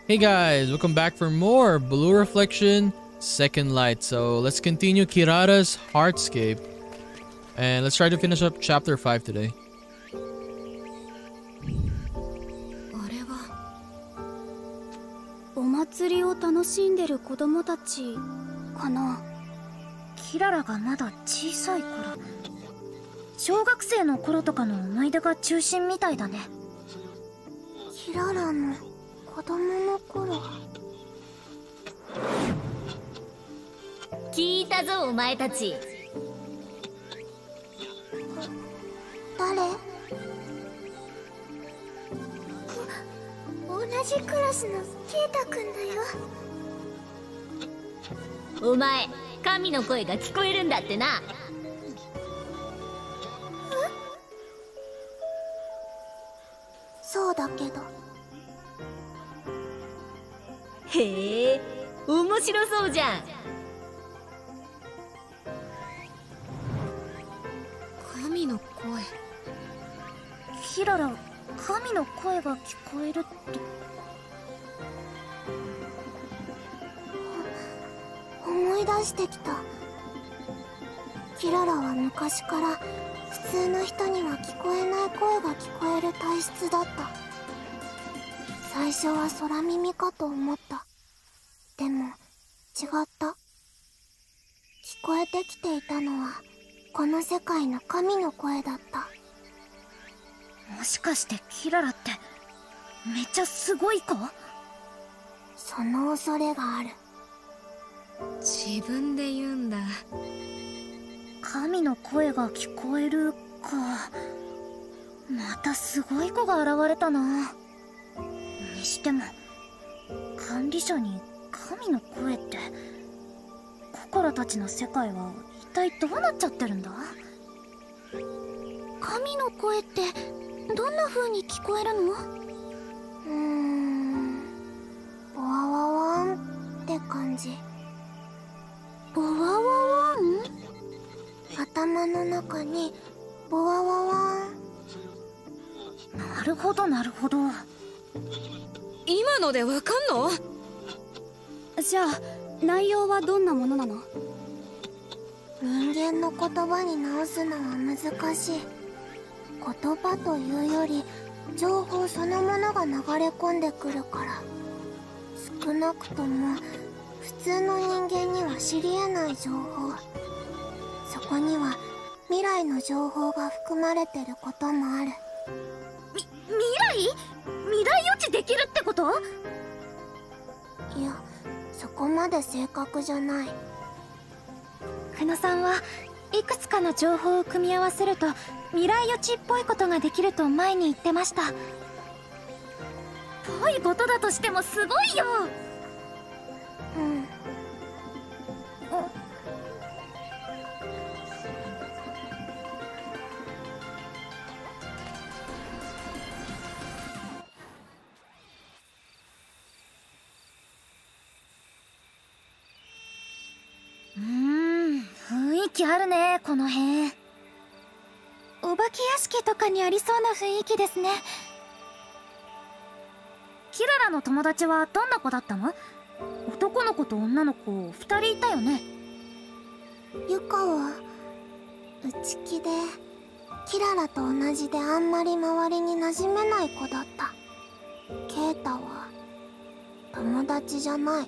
Hey guys, welcome back for more Blue Reflection Second Light. So let's continue Kirara's Heartscape. And let's try to finish up chapter 5 today. あれはお祭りを楽しんでる子供たちかな。 キララがまだ小さい頃、小学生の頃とかの思い出が中心みたいだね。 キララの子供の頃。 聞いたぞお前たち。 誰？同じクラスのケイタくんだよ。 お前神の声が聞こえるんだってな。 そうだけど。 へえ、面白そうじゃん。 神の声。 キララ、神の声が聞こえるって。 思い出してきた。キララは昔から普通の人には聞こえない声が聞こえる体質だった。最初は空耳かと思った。でも違った。聞こえてきていたのはこの世界の神の声だった。 もしかしてキララってめっちゃすごい子？ その恐れがある。 自分で言うんだ。 神の声が聞こえるか。またすごい子が現れたな。にしても管理者に神の声って、ココラたちの世界は一体どうなっちゃってるんだ？ 神の声ってどんな風に聞こえるの？ボワワワンって感じ。ボワワワン？頭の中にボワワワン。 なるほどなるほど。 今のでわかんの？ じゃあ内容はどんなものなの？人間の言葉に直すのは難しい。言葉というより情報そのものが流れ込んでくるから。少なくとも普通の人間には知り得ない情報、そこには未来の情報が含まれてることもある。 未来予知できるってこと？ いや、そこまで正確じゃない。 久野さんはいくつかの情報を組み合わせると未来予知っぽいことができると前に言ってました。ぽいことだとしてもすごいよ。雰囲気あるね、この辺。 お化け屋敷とかにありそうな雰囲気ですね。 キララの友達はどんな子だったの？男の子と女の子2人いたよね。 ユカは内気で、キララと同じであんまり周りに馴染めない子だった。ケイタは友達じゃない。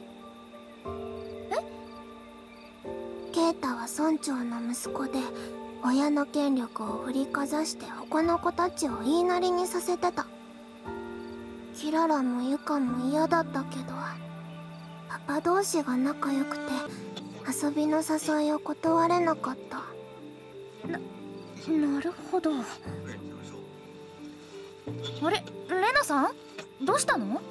ケイタは村長の息子で、親の権力を振りかざして他の子たちを言いなりにさせてた。キララもユカも嫌だったけど、パパ同士が仲良くて遊びの誘いを断れなかった。 なるほど。あれ、レナさんどうしたの？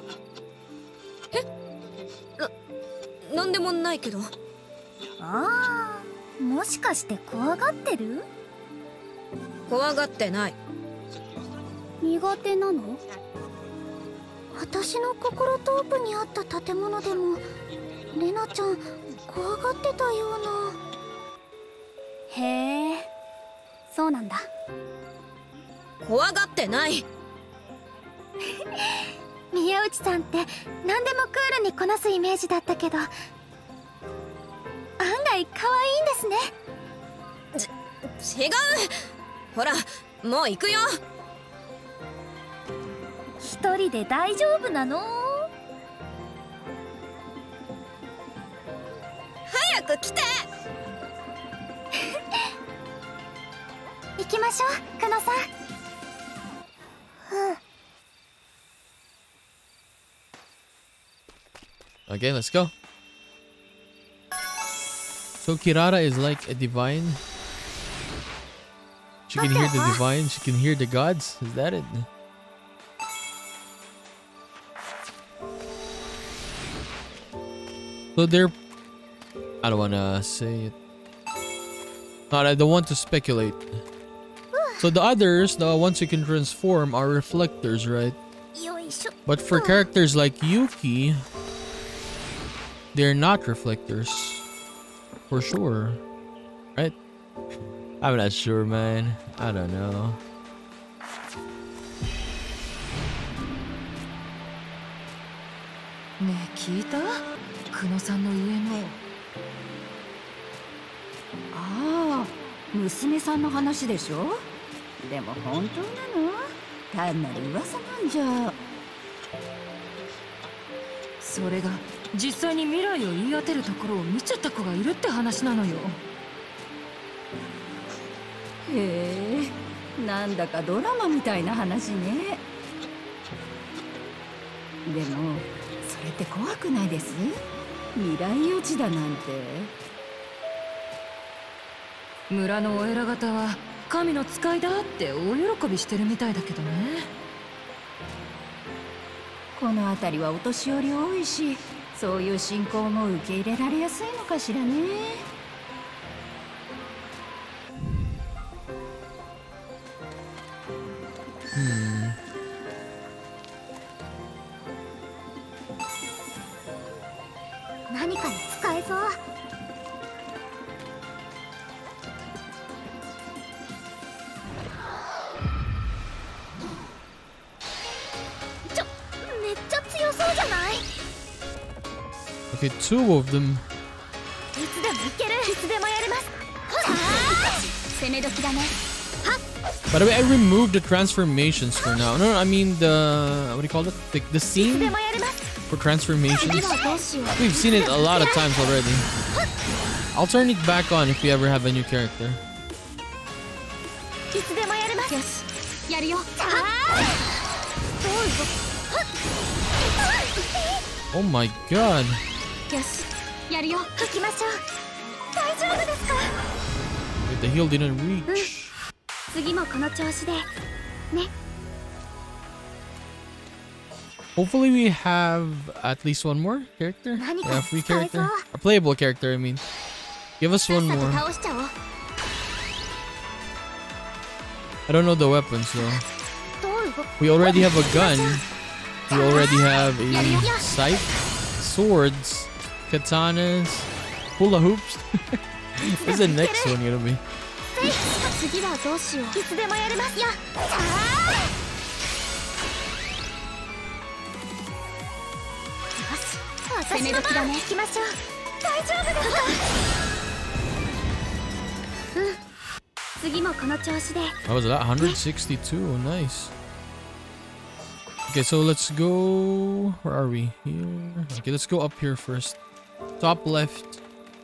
なんでもないけど。 ああ、もしかして怖がってる？ 怖がってない。 苦手なの？私の心遠くにあった建物でもレナちゃん怖がってたような。へえ、そうなんだ。 怖がってない。 宮内さんって何でもクールにこなすイメージだったけど、案外可愛いんですね。 違う。ほら、もう行くよ。 一人で大丈夫なの？ 早く来て。 行きましょう、久野さん。 Okay, let's go. So Kirara is like a divine. She can hear the divine. She can hear the gods. Is that it? So they're... I don't want to say it. Not, I don't want to speculate. So the others, the ones who can transform, are reflectors, right? But for characters like Yuki, they're not reflectors. For sure. Right? I'm not sure, man. I don't know. Ah, 娘さんの話でしょ。でも本当なの？単なる噂なんじゃ。 それが実際に未来を言い当てるところを見ちゃった子がいるって話なのよ。 へえ、なんだかドラマみたいな話ね。でもそれって怖くないです？未来予知だなんて。 村のお偉方は神の使いだって大喜びしてるみたいだけどね。 この辺りはお年寄り多いし、そういう信仰も受け入れられやすいのかしらね。 何かに使えそう。めっちゃ強そうじゃない？ Okay, two of them. いつでもいける。いつでもやれます。攻め時だね。 By the way, I removed the transformations for now. No, I mean the... What do you call it? The scene for transformations. We've seen it a lot of times already. I'll turn it back on if we ever have a new character. Oh my god. Wait, the heal didn't reach. Hopefully we have at least one more character. Yeah, free character. A playable character, I mean. Give us one more. I don't know the weapons though. We already have a gun. We already have a scythe, swords, katanas, hula hoops. What's the next one gonna be? What was that? 162. Oh, nice. Okay, so let's go. Where are we? Here. Okay, let's go up here first. Top left.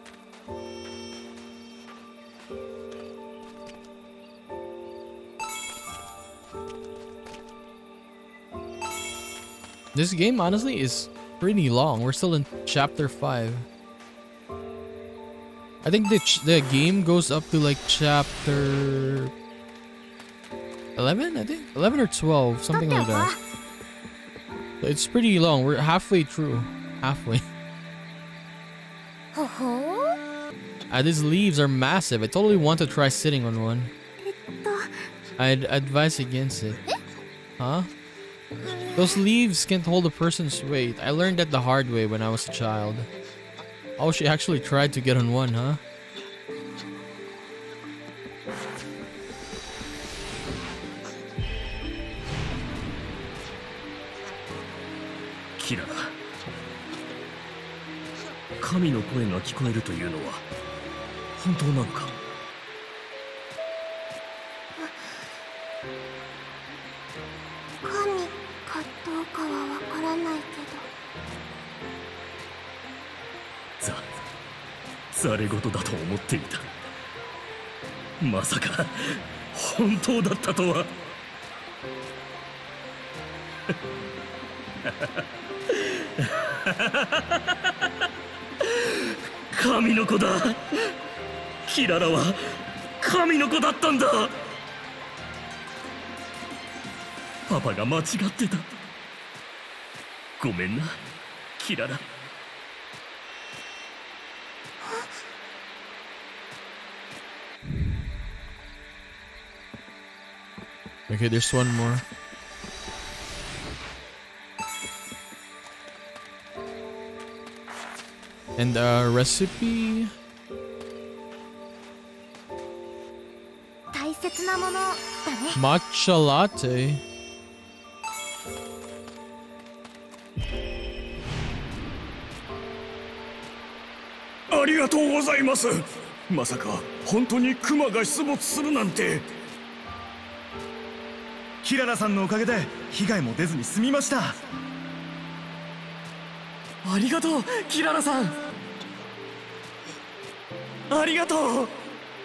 This game, honestly, is pretty long. We're still in chapter 5. I think the game goes up to like chapter 11, I think? 11 or 12, something like that. So it's pretty long. We're halfway through. Halfway. These leaves are massive. I totally want to try sitting on one. I'd advise against it. Huh? Those leaves can't hold a person's weight. I learned that the hard way when I was a child. Oh, she actually tried to get on one, huh? 神の声が聞こえるというのは本当なのか？ 神かどうかはわからないけど。ざれ言だと思っていた。まさか本当だったとは。神の子だ。キララは神の子だったんだ。パパが間違ってた。ごめんな、キララ。 Okay, there's one more. And recipe. 大切なものだね。 Matcha latte. ありがとうございます。まさか本当にクマが出没するなんて。 キララさんのおかげで被害も出ずに済みました。 ありがとう、キララさん。ありがとう。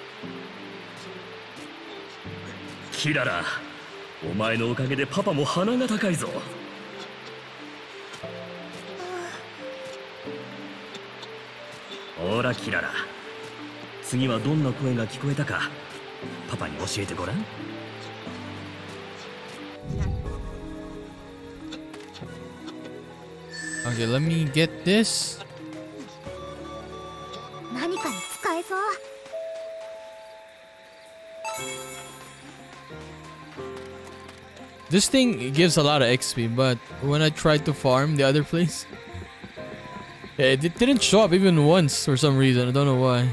キララ、お前のおかげでパパも鼻が高いぞ。ほらキララ、次はどんな声が聞こえたかパパに教えてごらん。 Okay, let me get this. 何かに使えそう。 This thing gives a lot of XP, but when I tried to farm the other place, it didn't show up even once for some reason. I don't know why.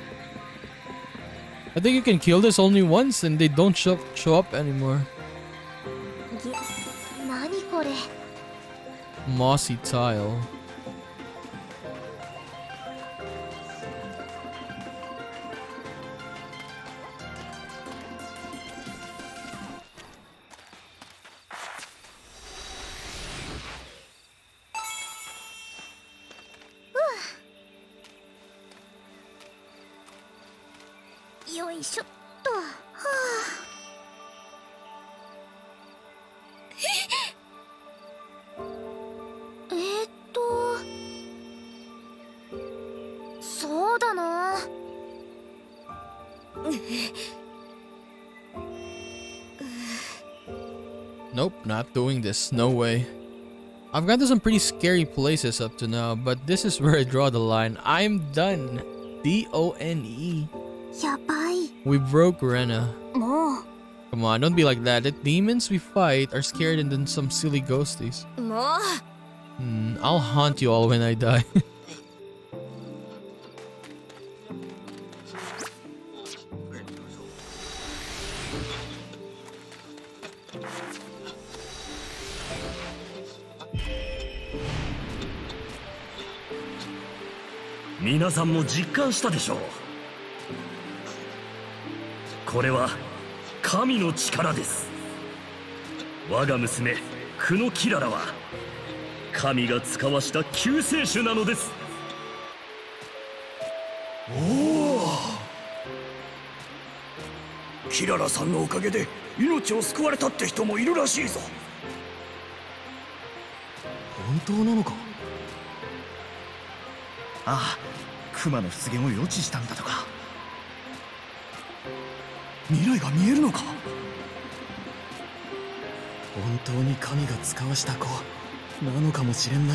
I think you can kill this only once and they don't show up anymore. 何これ。 Mossy tile. Nope, not doing this. No way. I've gone to some pretty scary places up to now, but this is where I draw the line. I'm done. D-O-N-E. やばい。 We broke Rena. もう。 Come on, don't be like that. The demons we fight are scared and then some silly ghosties. もう。 I'll haunt you all when I die. 「皆さんも実感したでしょう。これは神の力です。我が娘クノキララは神が使わした救世主なのです。」おお、キララさんのおかげで命を救われたって人もいるらしいぞ。 本当なのか？ああ、クマの出現を予知したんだとか。 未来が見えるのか？ 本当に神が使わした子なのかもしれんな。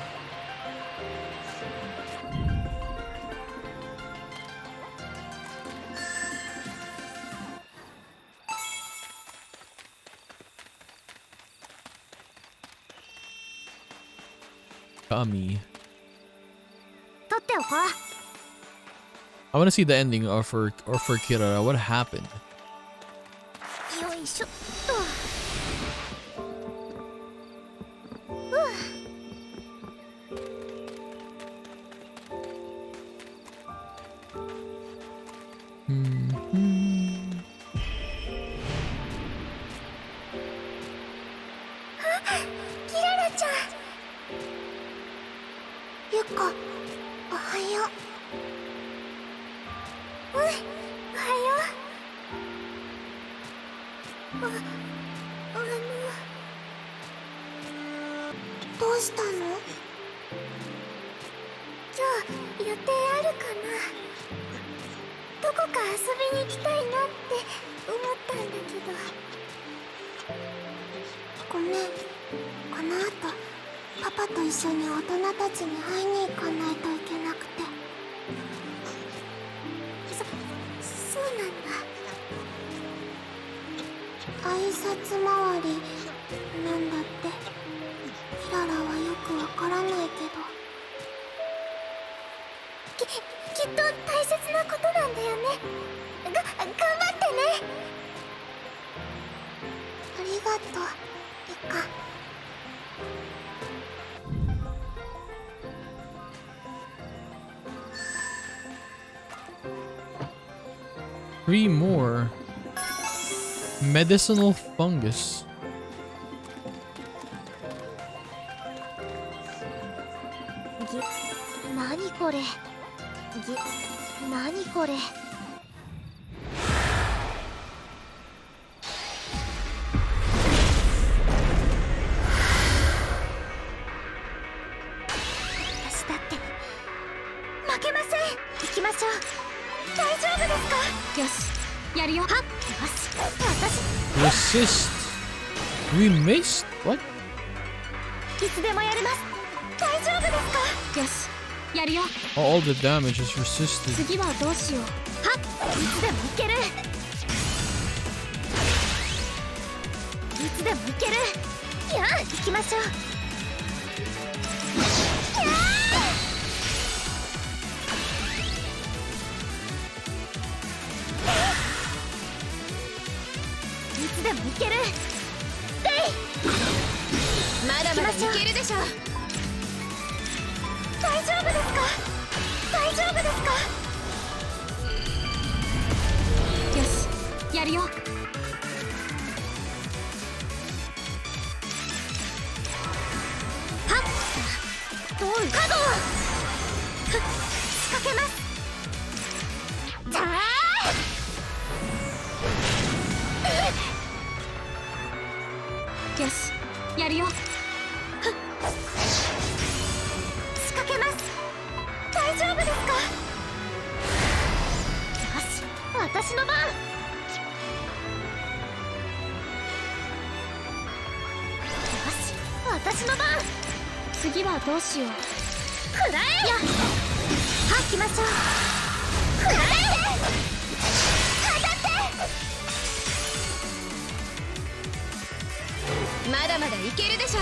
Kami. 取っておこう。 I want to see the ending or for Kirara. What happened? よいしょっと。 子、おはよう。おはよう。どうしたの？今日予定あるかな？どこか遊びに行きたいなって思ったんだけど。ごめん、この後パパと一緒に大人たちに会いに行かないといけなくて。そうなんだ。挨拶回りなんだって。キララはよくわからないけど、きっと大切なことなんだよね。頑張ってね。ありがとう、リカ。 Three more. Medicinal fungus. Nani kore? Nani kore? 私だって負けません。行きましょう。大丈夫ですか？よし、やるよ。はっ、よし、私 Resist. We missed? What? いつでもやります。大丈夫ですか？よし、やるよ。 All the damage is resisted. 次はどうしよう。はっ、いつでもいける。いつでもいける。やあ、行きましょう。いつでもいける。 まだまだいけるでしょ。 大丈夫ですか？大丈夫ですか？よし、やるよ。はっ、どう角を仕掛けます。じゃあよし、やるよ。仕掛けます。大丈夫ですか？よし、私の番。よし、私の番。次はどうしよう。くらえや。はっ、きましょう。くらえ。 まだまだいけるでしょ。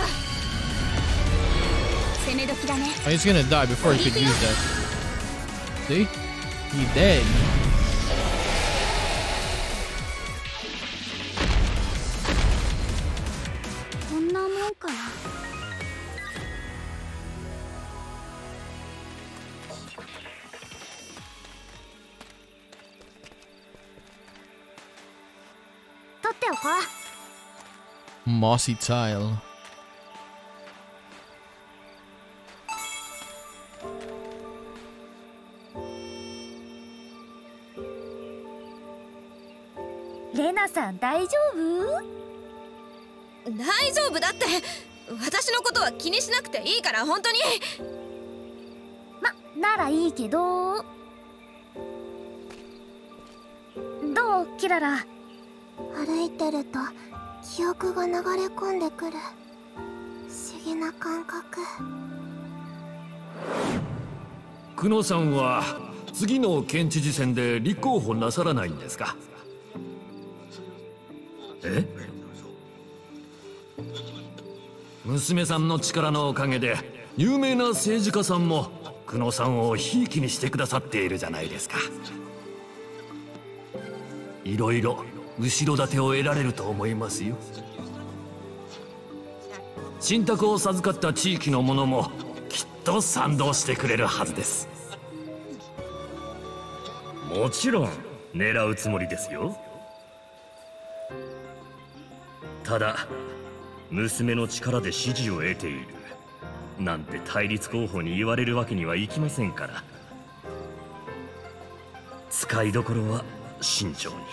攻め時だね。 Oh, he's gonna die before he could use that. See? He dead. こんなもんかな。取っておこう。 Mossy tile. レナさん大丈夫？ 大丈夫だって。私のことは気にしなくていいから、本当に。 ならいいけど。どう、キララ？ 歩いてると記憶が流れ込んでくる不思議な感覚。 久野さんは次の県知事選で立候補なさらないんですか？え？娘さんの力のおかげで有名な政治家さんも久野さんをひいきにしてくださっているじゃないですか。いろいろ後ろ盾を得られると思いますよ。信託を授かった地域の者もきっと賛同してくれるはずです。もちろん狙うつもりですよ。ただ娘の力で支持を得ているなんて対立候補に言われるわけにはいきませんから。使いどころは慎重に。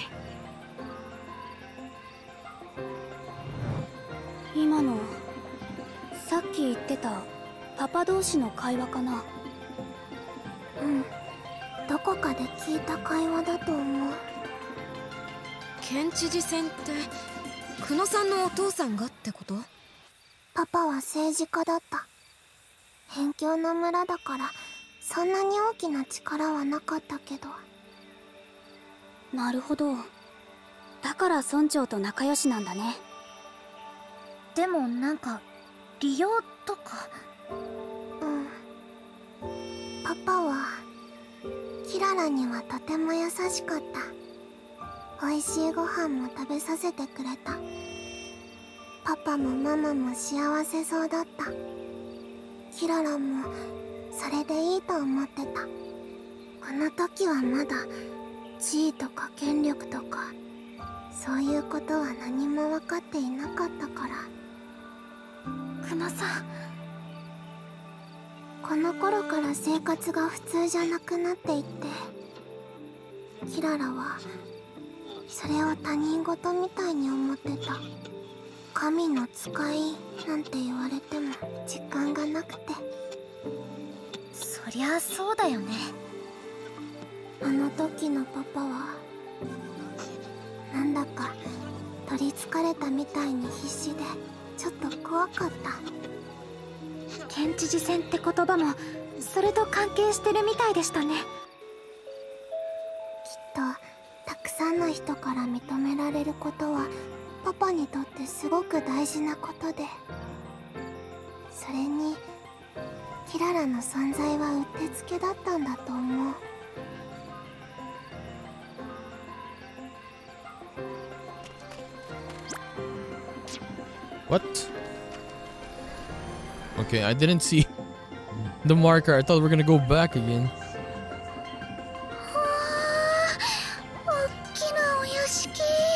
今のさっき言ってたパパ同士の会話かな。うん、どこかで聞いた会話だと思う。 県知事選って久野さんのお父さんがってこと？ パパは政治家だった。辺境の村だからそんなに大きな力はなかったけど。なるほど。だから村長と仲良しなんだね。 でもなんか利用とか。 うん。パパはキララにはとても優しかった。美味しいご飯も食べさせてくれた。パパもママも幸せそうだった。キララもそれでいいと思ってた。この時はまだ地位とか権力とかそういうことは何も分かっていなかったから。久野さん、この頃から生活が普通じゃなくなっていって、キララはそれを他人事みたいに思ってた。神の使いなんて言われても実感がなくて。 そりゃそうだよね。 あの時のパパはなんだか取りつかれたみたいに必死でちょっと怖かった。 県知事選って言葉もそれと関係してるみたいでしたね。 きっとたくさんの人から認められることはパパにとってすごく大事なことで、それにキララの存在はうってつけだったんだと思う。 What? Okay, I didn't see the marker. I thought we were gonna go back again. 大きなお屋敷。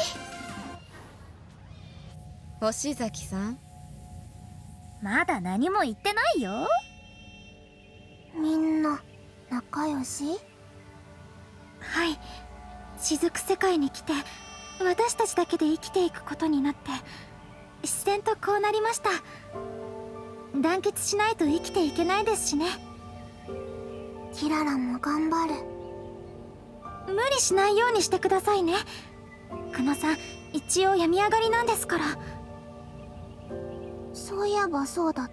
星崎さん、 まだ何も言ってないよ。 みんな仲良し？ はい、雫世界に来て私たちだけで生きていくことになって自然とこうなりました。団結しないと生きていけないですしね。 キララも頑張る。 無理しないようにしてくださいね。久野さん一応病み上がりなんですから。 そういえばそうだった。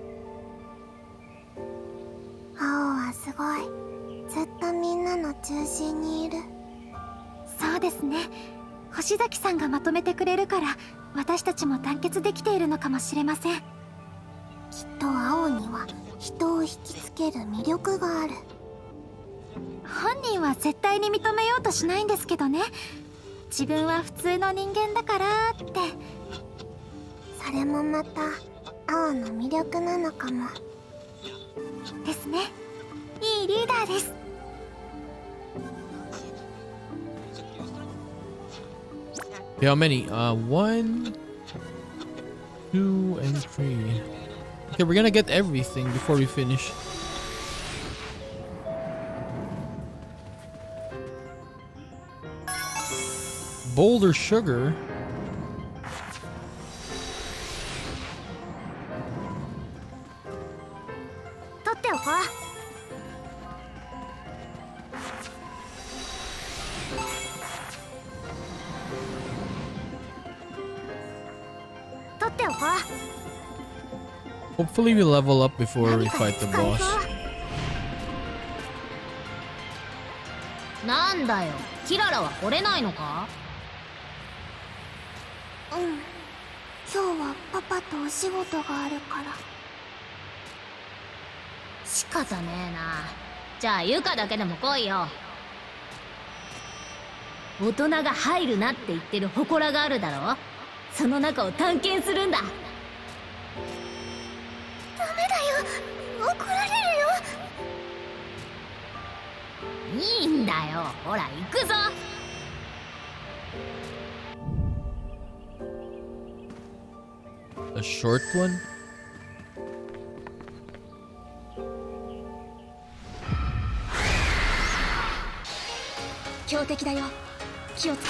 青はすごい。ずっとみんなの中心にいる。 そうですね。星崎さんがまとめてくれるから私たちも団結できているのかもしれません。 きっと青には人を引きつける魅力がある。 本人は絶対に認めようとしないんですけどね。自分は普通の人間だからって。 それもまた青の魅力なのかもですね。いいリーダーです。 How many? 1, 2, and 3. Okay, we're gonna get everything before we finish. Boulder sugar. Hopefully we level up before we fight the boss. なんだよ、キララは来れないのか？ うん、今日はパパとお仕事があるから。 仕方ねえな。じゃあユカだけでも来いよ。大人が入るなって言ってる祠があるだろ。その中を探検するんだ。 ダメだよ、怒られるよ。 いいんだよ、ほら行くぞ。 A short one? 強敵だよ。気をつけ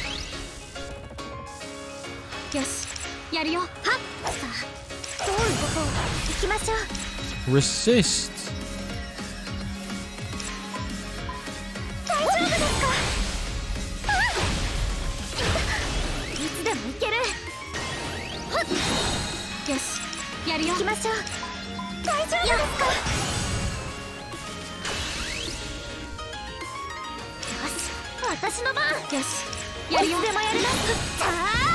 て。よし、やるよ。はっ。さあ、どういうこと？行きましょう。 Resist. 大丈夫ですか？いつでも行ける。はっ。よし、やるよ。行きましょう。大丈夫ですか？よし、私の番。よし、やるよ。いつでもやります。さ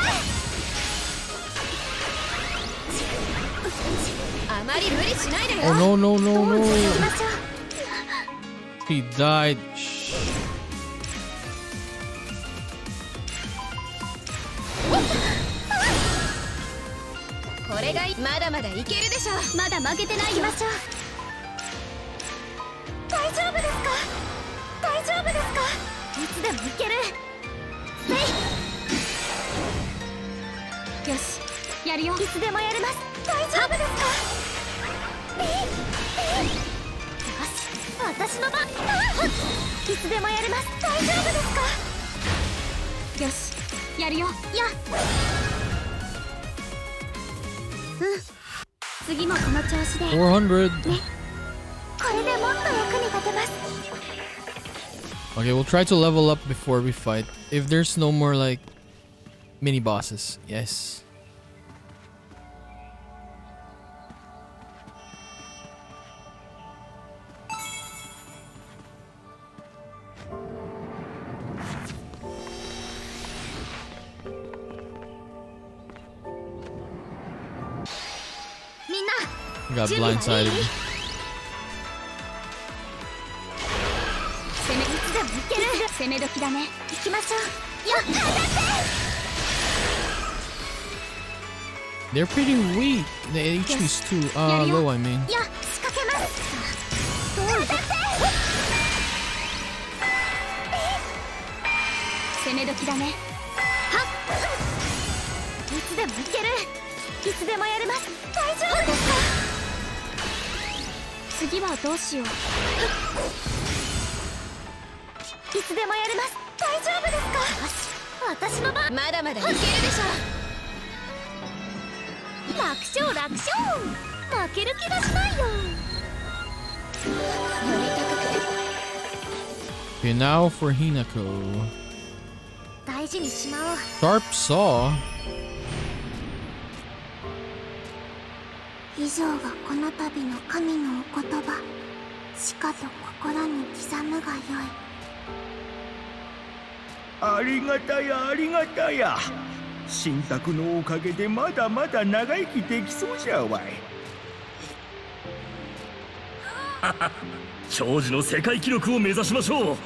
あ、あまり無理しないでよ。 Oh no no no 行 no. きましょう。 He died. これがまだまだいけるでしょ。まだ負けてないよ。行きましょう。大丈夫ですか？大丈夫ですか？いつでもいける。よし、やるよ。いつでもやれます。大丈夫ですか？よし、私の番。いつでもやれます。大丈夫ですか？よし、やるよ。次もこの調子で。 400. これでもっと役に立てます。 Okay, we'll try to level up before we fight. If there's no more like mini bosses. Yes. Got blindsided. 攻め時だね。行きましょう。 They're pretty weak. The HP's too low, I mean. 仕掛けます。どういうこと？攻め時だね。はっ。いつでもいける。いつでもやれます。大丈夫ですか？次はどうしよう。いつでもやれます。大丈夫ですか？私の番。まだまだいけるでしょ。楽勝楽勝。負ける気がしないよ。より高く。 Okay, now for Hinako. 大事にしまおう。 Sharp Saw. 以上がこの度の神のお言葉。しかと心に刻むがよい。 ありがたやありがたや。神託のおかげでまだまだ長生きできそうじゃわい。 長寿の世界記録を目指しましょう。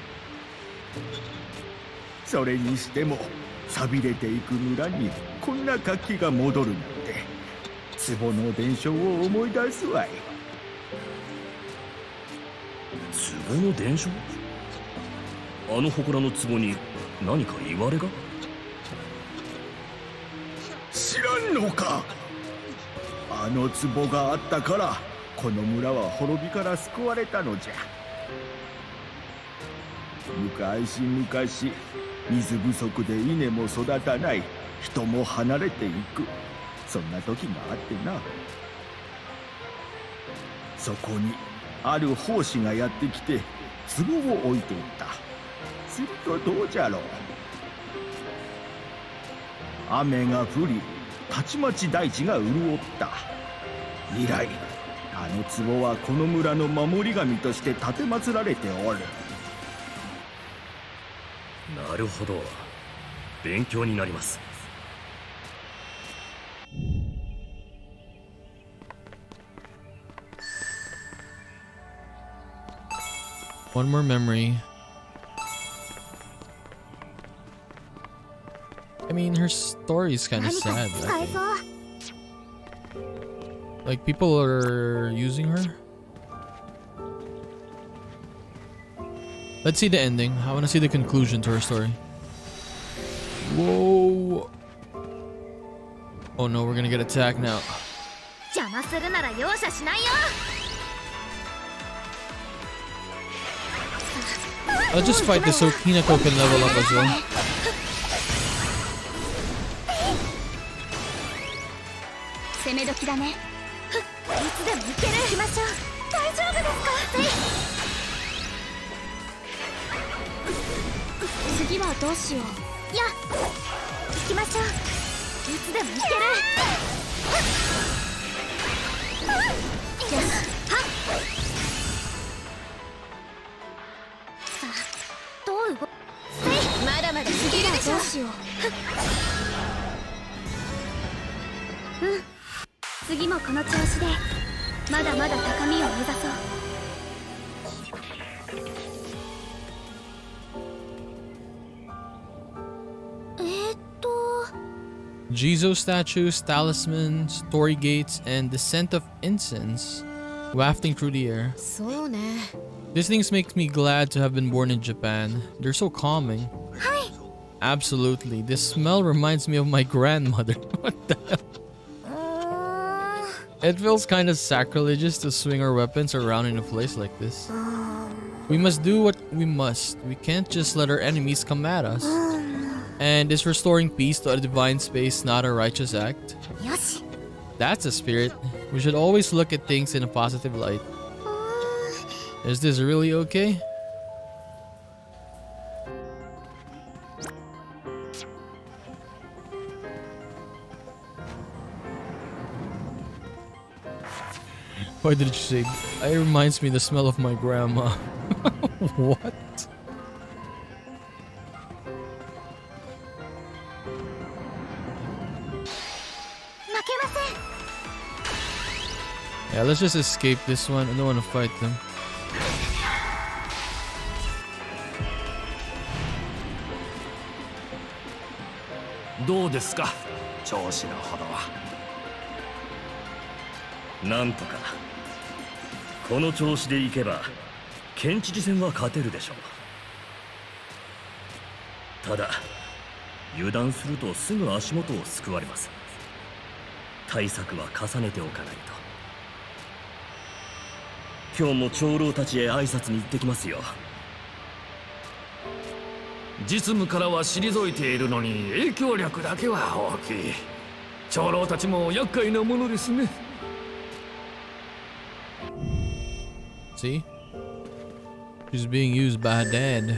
それにしても寂れていく村にこんな活気が戻るなんて、壺の伝承を思い出すわい。 壺の伝承？あの祠の壺に何か言われが？ 知らんのか？あの壺があったからこの村は滅びから救われたのじゃ。昔々水不足で稲も育たない、人も離れていく、そんな時があってな。そこにある法師がやってきて壺を置いていった。するとどうじゃろう。雨が降りたちまち大地が潤った。以来あの壺はこの村の守り神として奉られておる。 なるほど、勉強になります。 One more memory. I mean, her story is kind of sad. Like, people are using her. Let's see the ending. I want to see the conclusion to her story. Whoa. Oh no, we're gonna get attacked now. 邪魔するなら容赦しないよ。 I'll just fight this so Hinako can level up as well. 攻め時だね。いつでも行ける。行きましょう。大丈夫ですか？次はどうしよう。いや、行きましょう。いつでも行ける。よし。はっ。さあ、どう動く？まだまだ行けるでしょ。どうしよう。うん。次もこの調子でまだまだ高みを目指そう。 Jizo statues, talismans, story gates, and the scent of incense wafting through the air. These things make me glad to have been born in Japan. They're so calming. Absolutely. This smell reminds me of my grandmother. What the hell? It feels kind of sacrilegious to swing our weapons around in a place like this. We must do what we must. We can't just let our enemies come at us. And is restoring peace to a divine space not a righteous act? That's a spirit. We should always look at things in a positive light. Is this really okay? Why did you say? It reminds me of the smell of my grandma. What? Yeah, let's just escape this one. I don't want to fight them. Howですか? 調子のほどは。なんとか。この調子でいけば県知事選は勝てるでしょう。ただ油断するとすぐ足元をすくわれます。対策は重ねておかないと。今日も長老たちへ挨拶に行ってきますよ。 実務からは退いているのに影響力だけは大きい。長老たちも厄介なものですね。 See? She's being used by Dad.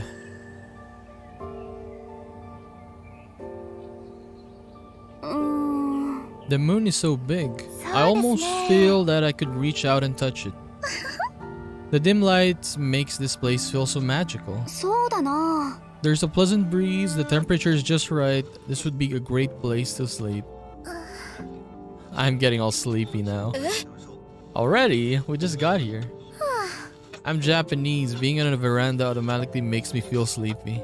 The moon is so big. I almost feel that I could reach out and touch it. The dim light makes this place feel so magical. There's a pleasant breeze, the temperature is just right. This would be a great place to sleep. I'm getting all sleepy now. Already? We just got here. I'm Japanese. Being on a veranda automatically makes me feel sleepy.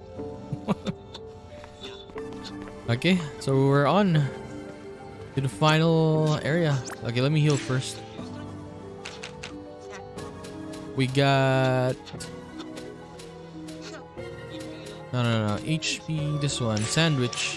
Okay, so we're on to the final area. Okay, let me heal first. We got... No. HP, this one. Sandwich.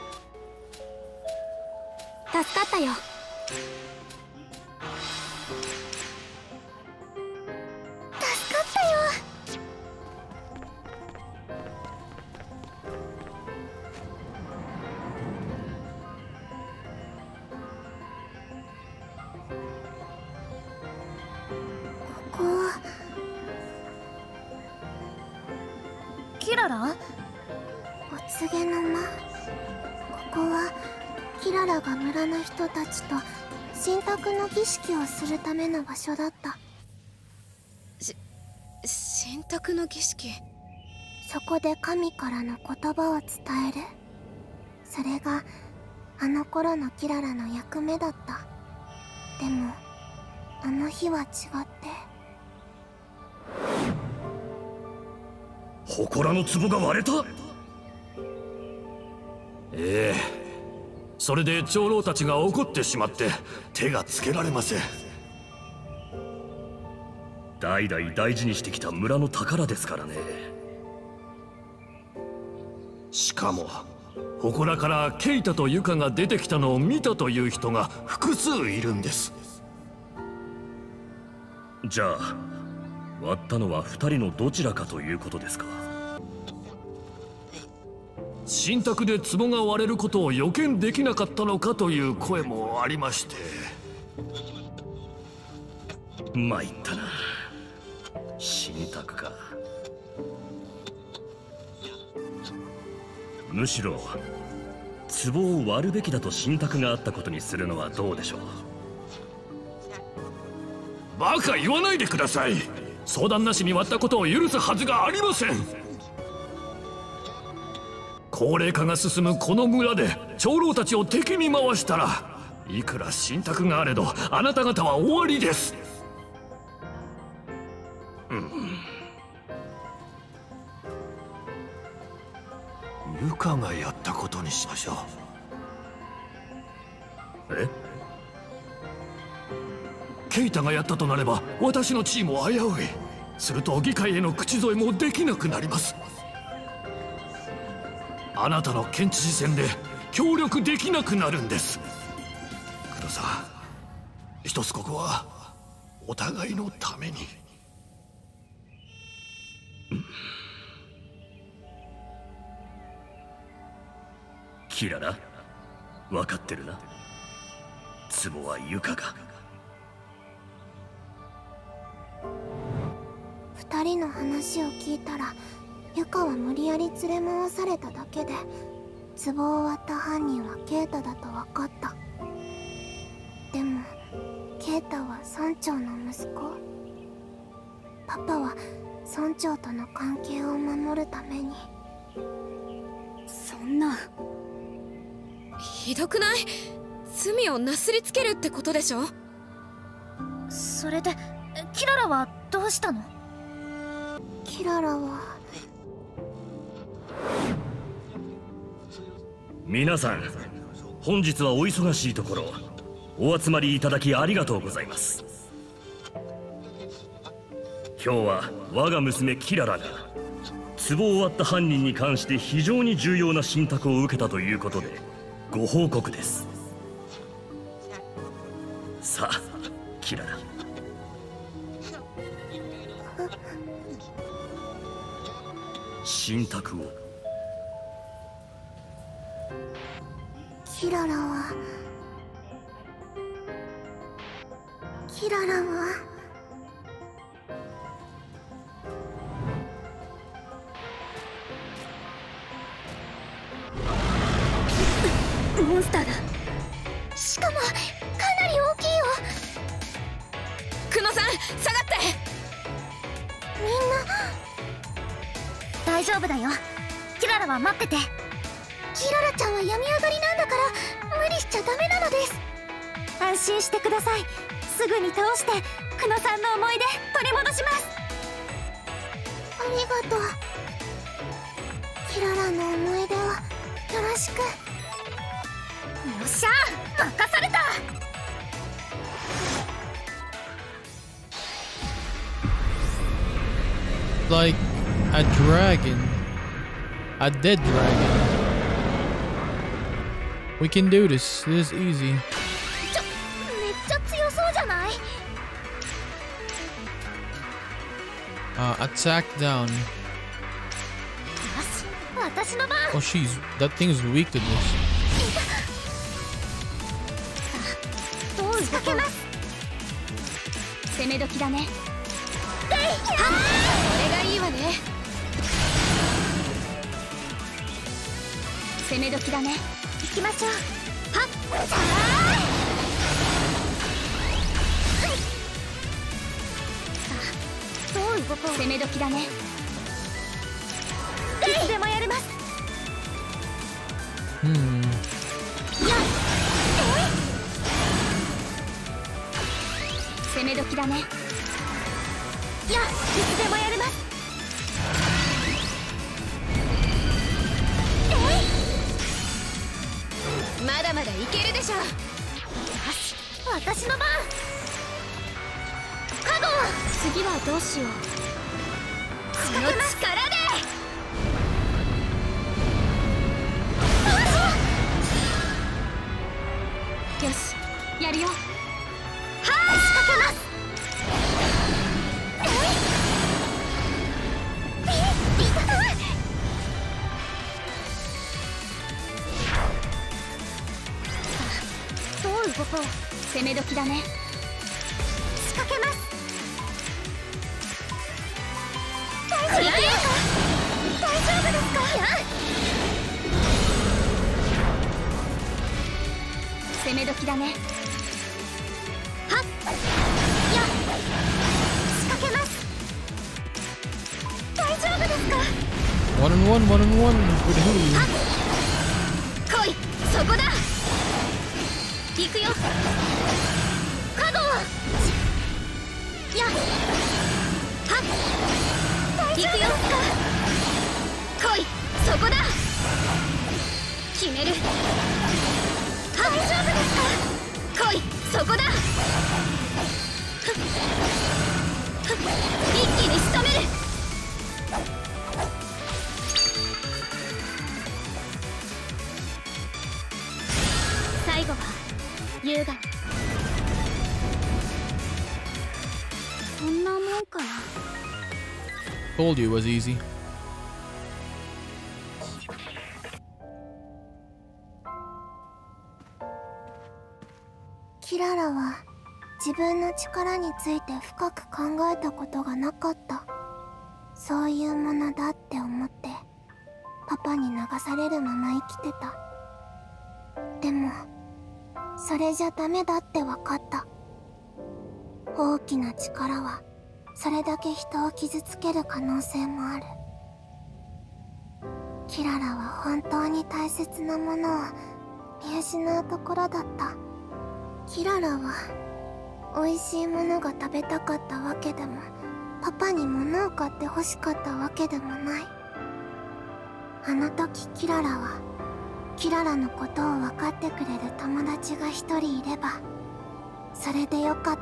祠の壺が割れた。 ええ、それで長老たちが怒ってしまって手がつけられません。 代々大事にしてきた村の宝ですからね。 しかも祠からケイタとユカが出てきたのを見たという人が複数いるんです。 じゃあ割ったのは2人のどちらかということですか。 信託で壺が割れることを予見できなかったのかという声もありまして。 参ったな。信託か。むしろ壺を割るべきだと信託があったことにするのはどうでしょう。 バカ言わないでください。相談なしに割ったことを許すはずがありません。高齢化が進むこの村で長老たちを敵に回したら、いくら信託があれどあなた方は終わりです。ルカがやったことにしましょう。 え？ ケイタがやったとなれば私の地位も危うい。すると議会への口添えもできなくなります。あなたの県知事選で協力できなくなるんです。黒さん、一つここはお互いのために。 キララ、分かってるな。壺はユカが。 2人の話を聞いたら、ユカは無理やり連れ回されただけで、壺を割った犯人はケイタだと分かった。でもケイタは村長の息子。パパは村長との関係を守るために。 そんなひどくない？罪をなすりつけるってことでしょ。 それでキララはどうしたの？ キララは皆さん、本日はお忙しいところお集まりいただきありがとうございます。今日は我が娘キララが壺を割った犯人に関して非常に重要な信託を受けたということでご報告です。さあキララ、信託を。 キララはモンスターだ。しかもかなり大きいよ。 久野さん、下がって。 みんな大丈夫だよ。キララは待ってて。キララちゃんは病み上がりなんだから無理しちゃダメなのです。安心してください。すぐに倒して久野さんの思い出取り戻します。 ありがとう。キララの思い出をよろしく。 よっしゃ、任された。 Like a dragon, a dead dragon. We can do this. This is easy. めっちゃ強そうじゃない？ Attack down. よし、私の番。 Oh, that thing's weak to this. どう仕掛けます。 攻め時だね。 これがいいわね。 攻め時だね。 行きましょう。はっ、どう動こう。 攻め時だね。 いつでもやれます。 攻め時だね。 いつでもやれます。 まだまだいけるでしょ。よし、私の番。カゴン、 次はどうしよう。 この力で。 よし、やるよ。 仕掛けます。 だね。仕掛けます。大丈夫ですか？攻め時だね。はっやっ仕掛けます。大丈夫ですか ？1 on 1 1 on 1 with who? 来い、そこだ。行くよ。カゴやっはっ行くよ。来い、そこだ。決める。大丈夫ですか？来い、そこだ。一気に仕留める。最後は優雅に。そんなもんかな。 Told you it was easy. キララは自分の力について深く考えたことがなかった。そういうものだって思ってパパに流されるまま生きてた。でもそれじゃダメだって分かった。大きな力はそれだけ人を傷つける可能性もある。キララは本当に大切なものを見失うところだった。キララは美味しいものが食べたかったわけでもパパに物を買って欲しかったわけでもない。あの時キララはキララのことを分かってくれる友達が一人いればそれでよかった。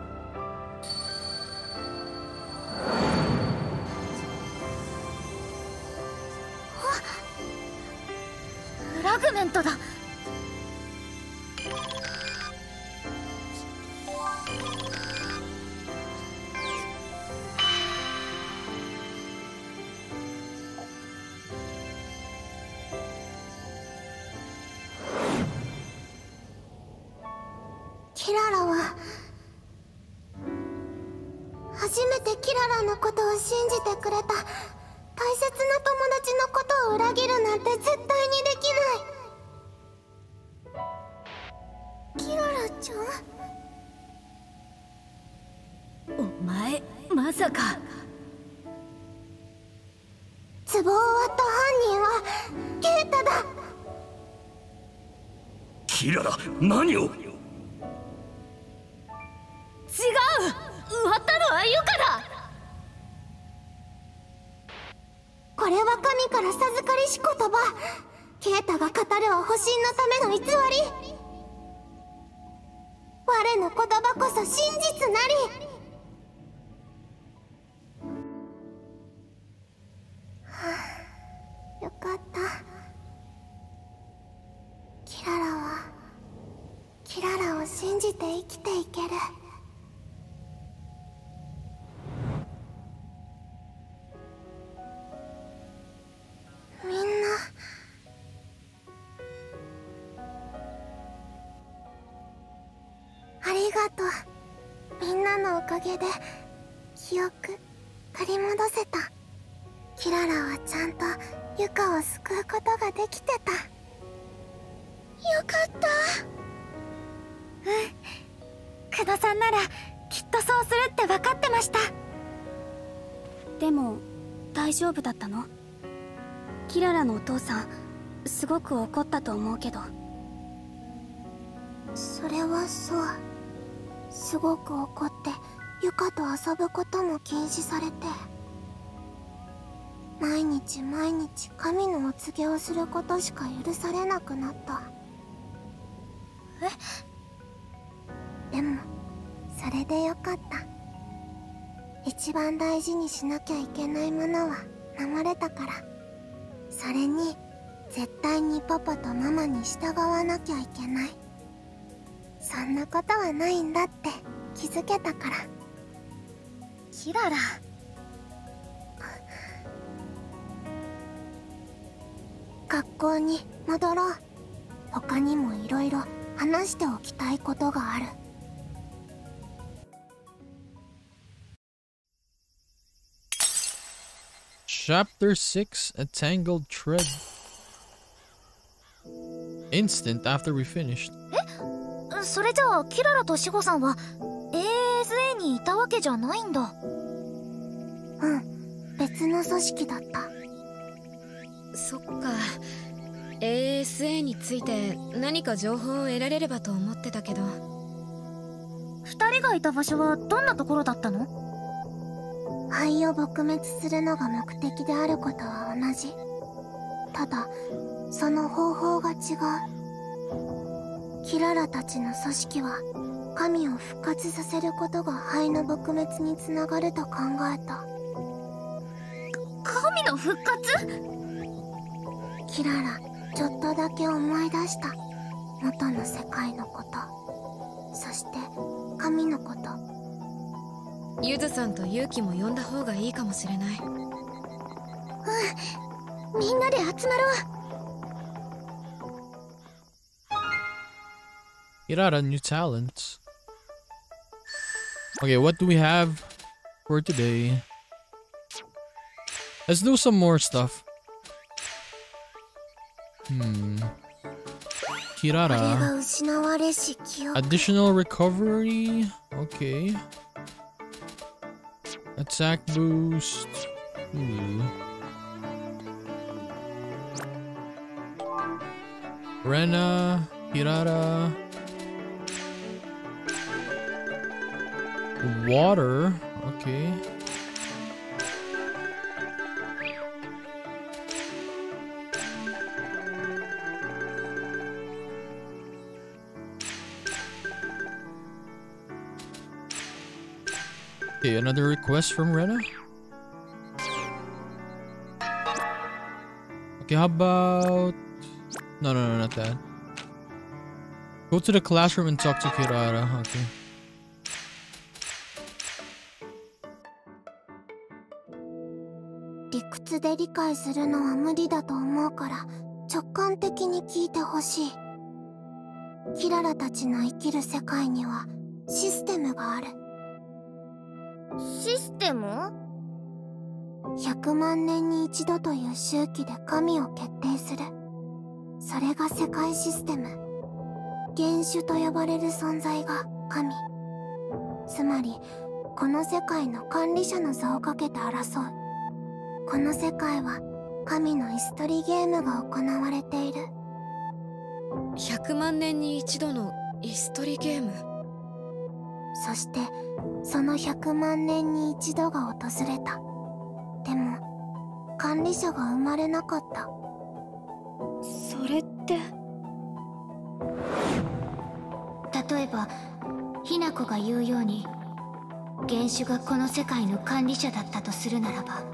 フラグメントだ。 キララは初めてキララのことを信じてくれた。大切な友達のことを裏切るなんて絶対にできない。キララちゃん、 お前まさか。 壺を割った犯人はケイタだ。 キララ、何を。 違う、割ったのはユカだ。 これは神から授かりし言葉。ケイタが語るは保身のための偽り。我の言葉こそ真実なり。はあ、よかった。キララはキララを信じて生きていける。みんなありがとう。みんなのおかげで記憶取り戻せた。キララはちゃんとユカを救うことができてた。よかった。 クドさんならきっとそうするって分かってました。 でも大丈夫だったの？キララのお父さんすごく怒ったと思うけど。それはそう。すごく怒ってユカと遊ぶことも禁止されて、毎日毎日神のお告げをすることしか許されなくなった。でもそれでよかった。一番大事にしなきゃいけないものは守れたから。それに絶対にパパとママに従わなきゃいけない。そんなことはないんだって気づけたから。 キララ、 学校に戻ろう。他にもいろいろ話しておきたいことがある。 Chapter 6, A Tangled Thread. Instant after we finished. それじゃあキララとシゴさんは ASA にいたわけじゃないんだ。 うん、別の組織だった。 そっか。ASA について何か情報を得られればと思ってたけど。 二人がいた場所はどんなところだったの？ 灰を撲滅するのが目的であることは同じ。ただその方法が違う。キララたちの組織は神を復活させることが灰の撲滅につながると考えた。 神の復活？ キララ、ちょっとだけ思い出した。元の世界のこと、そして神のこと。 ゆずさんとユウキも呼んだ方がいいかもしれない。 うん、みんなで集まろう。 Kirara, new talents. Okay, what do we have for today? Let's do some more stuff. Kirara. Additional recovery. Okay. Attack boost. Rena. Kirara. Water, okay. Okay, another request from Rena. Okay, how about... No, not that. Go to the classroom and talk to Kirara, okay. で理解するのは無理だと思うから直感的に聞いてほしい。キララたちの生きる世界にはシステムがある。 システム ？100万年に一度という周期で神を決定する。それが世界システム。原種と呼ばれる存在が神。つまりこの世界の管理者の座をかけて争う。この世界は神の椅子取りゲームが行われている。 100万年に一度の椅子取りゲーム。 そしてその100万年に一度が訪れた。でも管理者が生まれなかった。 それって、 例えばひな子が言うように原種がこの世界の管理者だったとするならば、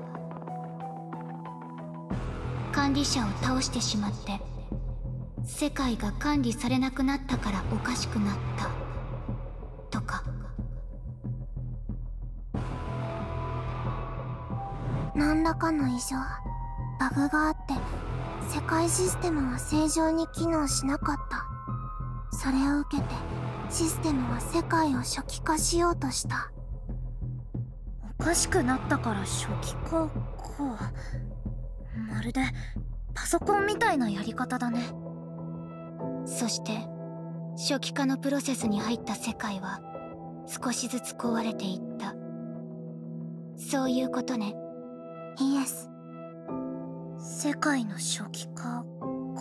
管理者を倒してしまって世界が管理されなくなったからおかしくなったとか。 何らかの異常、バグがあって世界システムは正常に機能しなかった。それを受けてシステムは世界を初期化しようとした。 おかしくなったから初期化か。まるでパソコンみたいなやり方だね。 そして初期化のプロセスに入った世界は少しずつ壊れていった。そういうことね。 イエス。 世界の初期化か。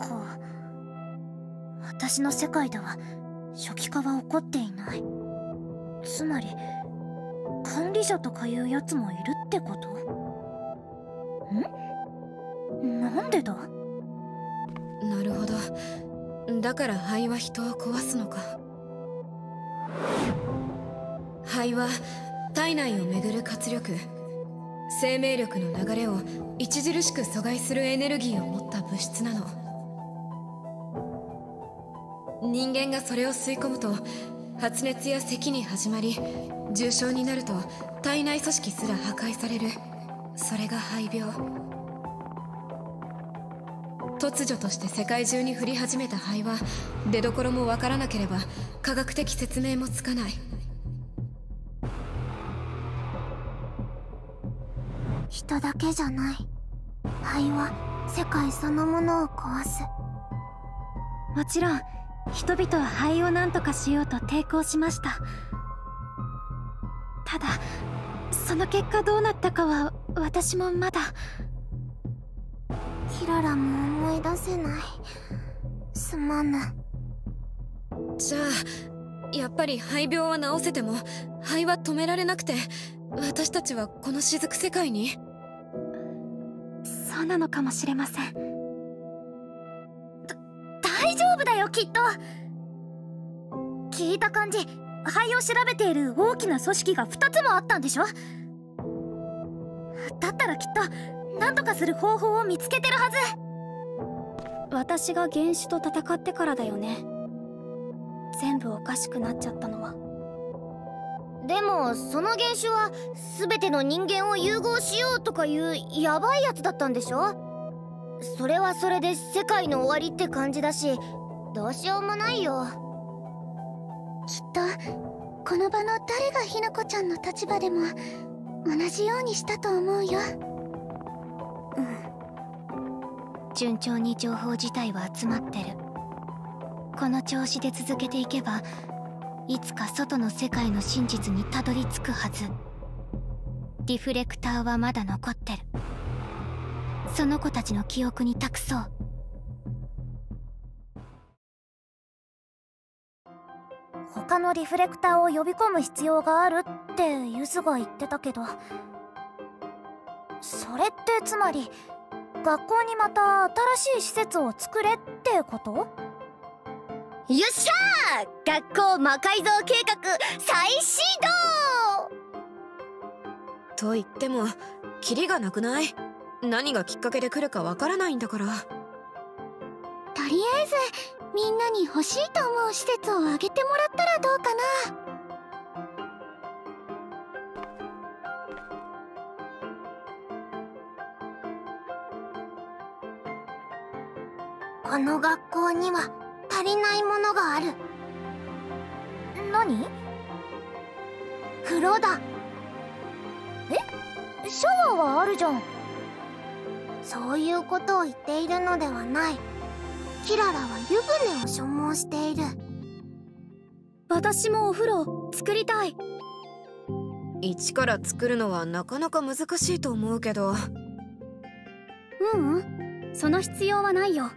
私の世界では初期化は起こっていない。つまり管理者とかいうやつもいるってこと？なんでだ？ なるほど。だから灰は人を壊すのか。灰は体内を巡る活力、生命力の流れを著しく阻害するエネルギーを持った物質なの。人間がそれを吸い込むと発熱や咳に始まり、重症になると体内組織すら破壊される。それが肺病。突如として世界中に降り始めた灰は出どころもわからなければ科学的説明もつかない。 人だけじゃない。 灰は世界そのものを壊す。 もちろん人々は灰を何とかしようと抵抗しました。ただその結果どうなったかは私もまだ。 キララも思い出せない。すまぬ。 じゃあやっぱり肺病は治せても肺は止められなくて、私たちはこの雫世界に。 そうなのかもしれません。大丈夫だよ、きっと。聞いた感じ、肺を調べている大きな組織が2つもあったんでしょ。だったらきっと何とかする方法を見つけてるはず。 私が原種と戦ってからだよね。全部おかしくなっちゃったのは。 でもその原種は全ての人間を融合しようとかいうヤバいやつだったんでしょ。それはそれで世界の終わりって感じだし、どうしようもないよ。きっとこの場の誰がひなこちゃんの立場でも同じようにしたと思うよ。 順調に情報自体は集まってる。この調子で続けていけばいつか外の世界の真実にたどり着くはず。リフレクターはまだ残ってる。その子たちの記憶に託そう。 他のリフレクターを呼び込む必要があるってユズが言ってたけど、それってつまり学校にまた新しい施設を作れってこと？ よっしゃー！学校魔改造計画再始動！ と言ってもキリがなくない？何がきっかけで来るかわからないんだから。 とりあえずみんなに欲しいと思う施設をあげてもらったらどうかな。この学校には足りないものがある。 何？ 風呂だ。 シャワーはあるじゃん。 そういうことを言っているのではない。キララは湯船を所望している。 私もお風呂作りたい。 一から作るのはなかなか難しいと思うけど。 その必要はないよ。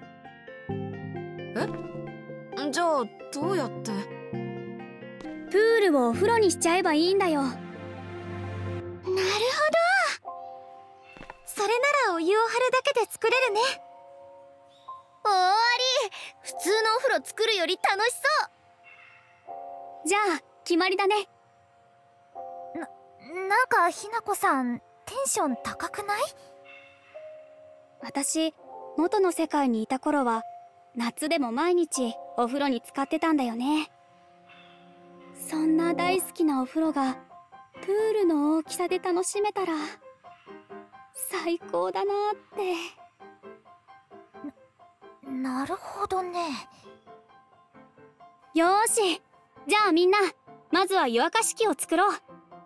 じゃあどうやって？ プールをお風呂にしちゃえばいいんだよ。 なるほど。それならお湯を張るだけで作れるね。終わり。普通のお風呂作るより楽しそう。 じゃあ決まりだね。 なんかひなこさんテンション高くない？ 私元の世界にいた頃は夏でも毎日お風呂に浸かってたんだよね。そんな大好きなお風呂がプールの大きさで楽しめたら最高だなって。 なるほどね。 よーし、じゃあみんなまずは湯沸かし器を作ろう。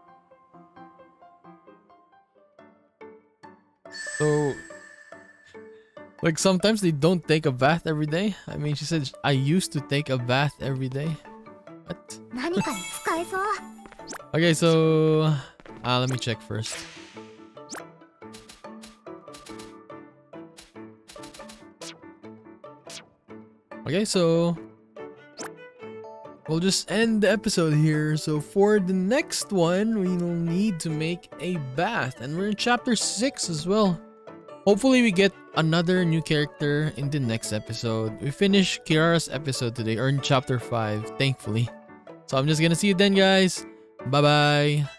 So, like sometimes they don't take a bath every day. I mean, she said I used to take a bath every day. What? 何かに使えそう。 Okay, so let me check first. Okay, so we'll just end the episode here. So for the next one, we will need to make a bath, and we're in chapter 6 as well. Hopefully we get another new character in the next episode. We finished Kirara's episode today, or in chapter 5, thankfully. So I'm just gonna see you then, guys. Bye bye.